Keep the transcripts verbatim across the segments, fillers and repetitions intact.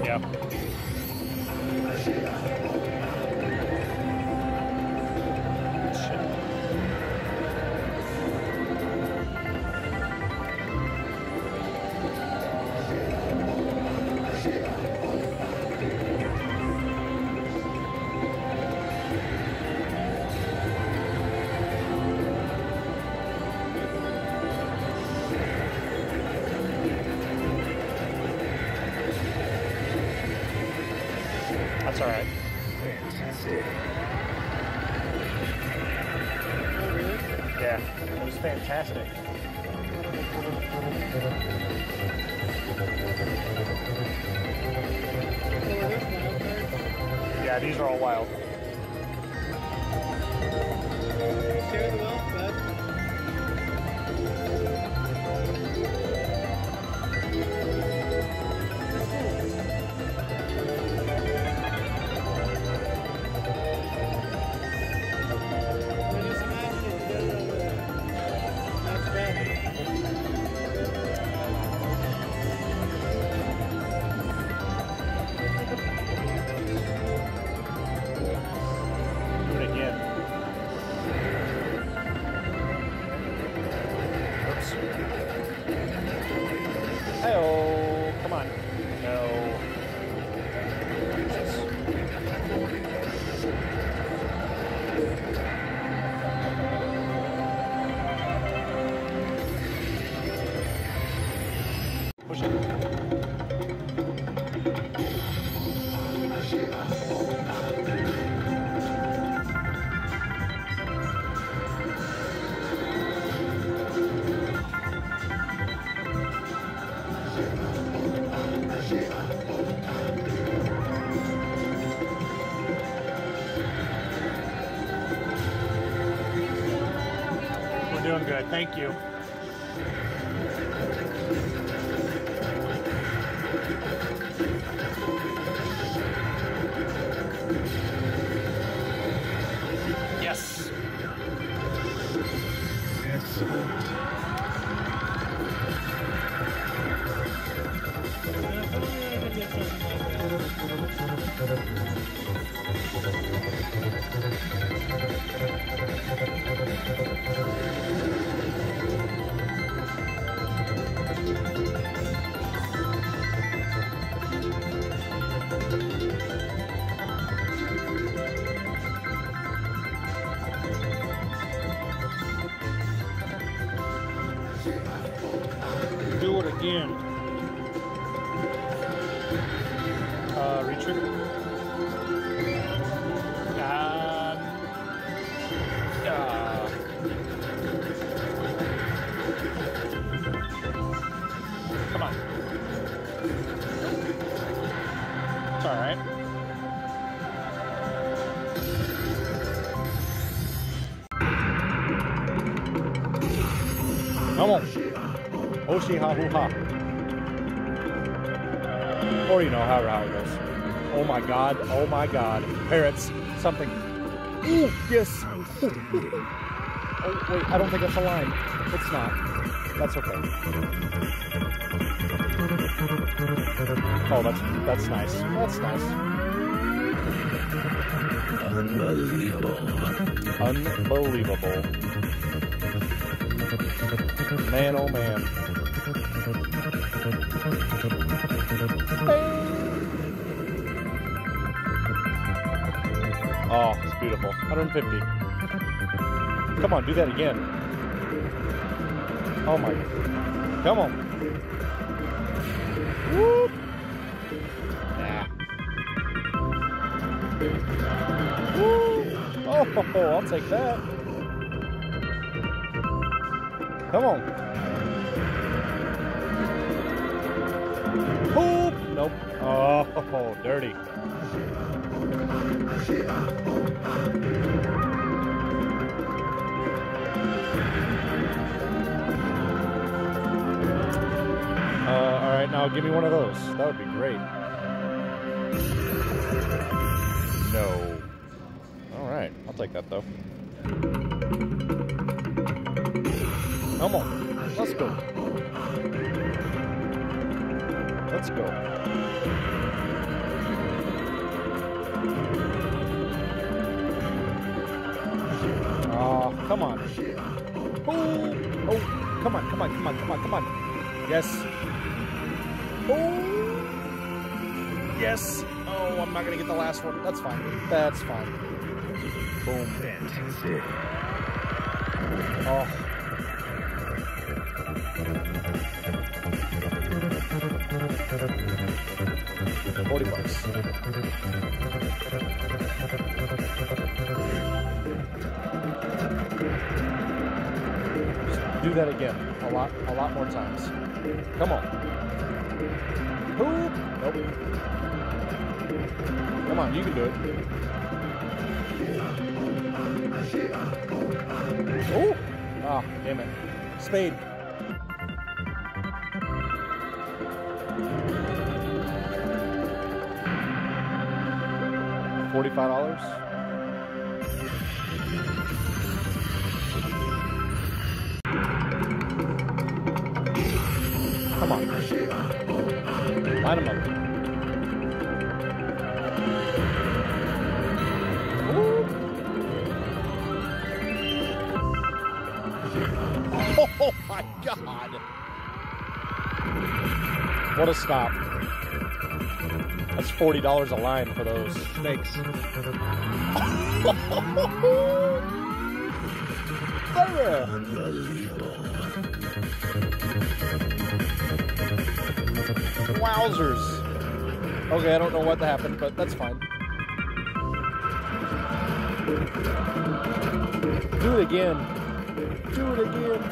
Yeah. That's all right. Fantastic. Yeah, it was fantastic. Yeah, these are all wild. Share the wealth, bud. Hey-oh, come on. No. Jesus. Push it. We're doing good, thank you. Yes. Excellent. Do it again. Uh, retrigger. Um, uh, come on. It's all right. Come on. Oshi ha hoo ha. Or you know, however how it goes. Oh my god, oh my god. Parrots, something. Ooh, yes. Ooh. Oh, wait, I don't think it's a line. It's not. That's okay. Oh, that's that's nice. That's nice. Unbelievable. Unbelievable. Man, oh man. Oh, it's beautiful. one hundred fifty. Come on, do that again. Oh my. Come on. Whoop. Nah. Woo. Oh, I'll take that. Come on. Poop. Nope. Oh, dirty. Uh, all right, now give me one of those. That would be great. No. All right, I'll take that though. Come on, let's go. Let's go. Come on. Oh, oh, come on, come on, come on, come on, come on. Yes. Oh, yes. Oh, I'm not gonna get the last one. That's fine. That's fine. Boom. Fantastic. Oh. Forty bucks. Just do that again. A lot, a lot more times. Come on. Hoop. Nope. Come on, you can do it. Oh! Ah, damn it. Spade. Forty-five dollars. Come on. Line them up. Ooh. Oh my God! What a stop. That's forty dollars a line for those snakes. Unbelievable. Wowzers. Okay, I don't know what happened, but that's fine. Do it again. Do it again.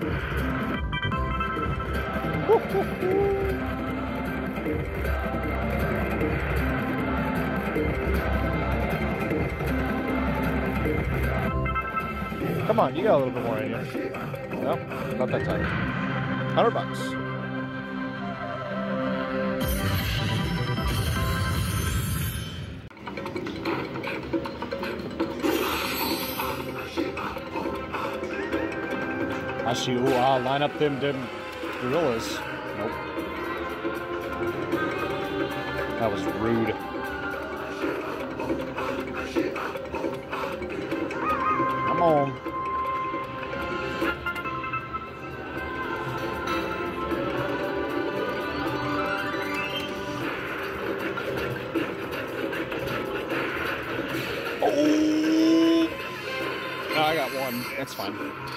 Come on, you got a little bit more in you. No, not that time. Hundred bucks. I see. Ooh, I'll line up them, them gorillas. Nope. That was rude. Come on. Oh! No, I got one. That's fine.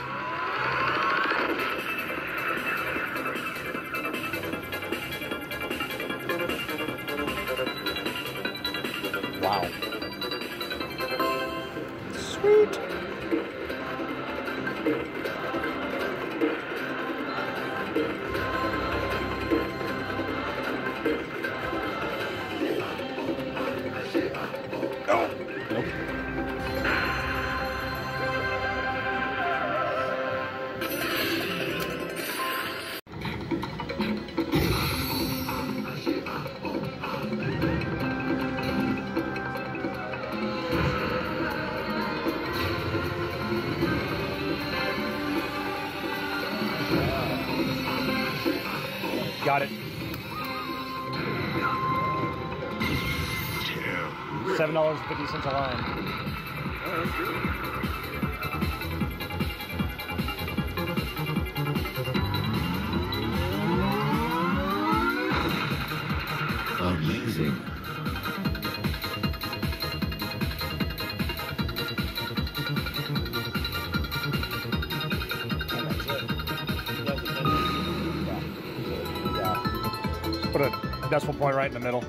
Wow. Sweet. Oh. Nope. Got it. Seven dollars and fifty cents a line. Amazing. Put a decimal point right in the middle.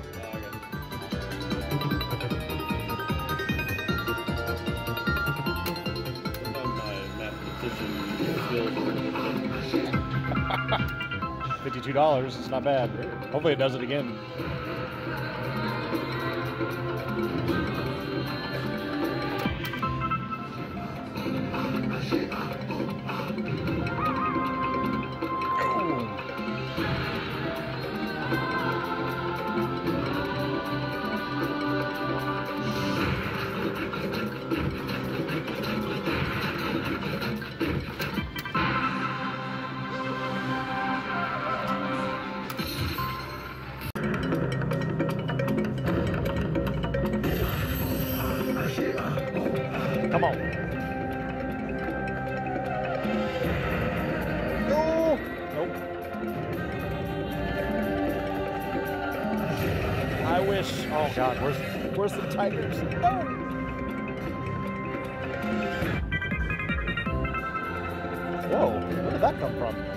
Fifty-two dollars. It's not bad. Hopefully, it does it again. wish. Oh God, where's where's the tigers? No. Whoa, where did that come from?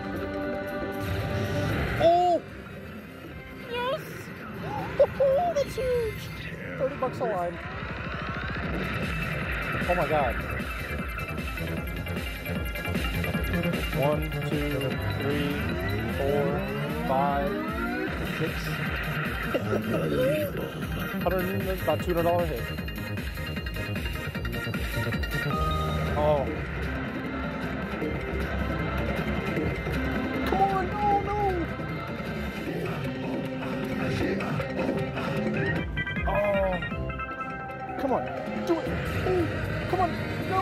Oh! Yes! Oh, that's huge! thirty bucks a line. Oh my God. One, two, three, four, five, six. Hundred, about two hundred dollar hit. Oh. Come on, no, no. Oh. Come on, do it. Oh, come on, no.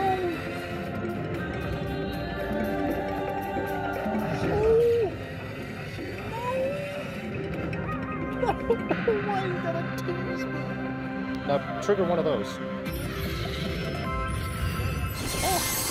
Why you gotta tease me? Now trigger one of those. Oh.